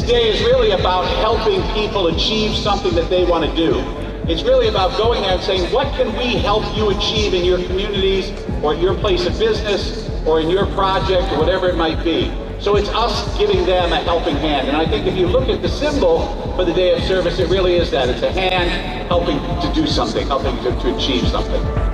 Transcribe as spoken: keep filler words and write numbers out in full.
day is really about helping people achieve something that they want to do. It's really about going there and saying, what can we help you achieve in your communities, or at your place of business, or in your project, or whatever it might be. So it's us giving them a helping hand. And I think if you look at the symbol for the Day of Service, it really is that. It's a hand helping to do something, helping to, to achieve something.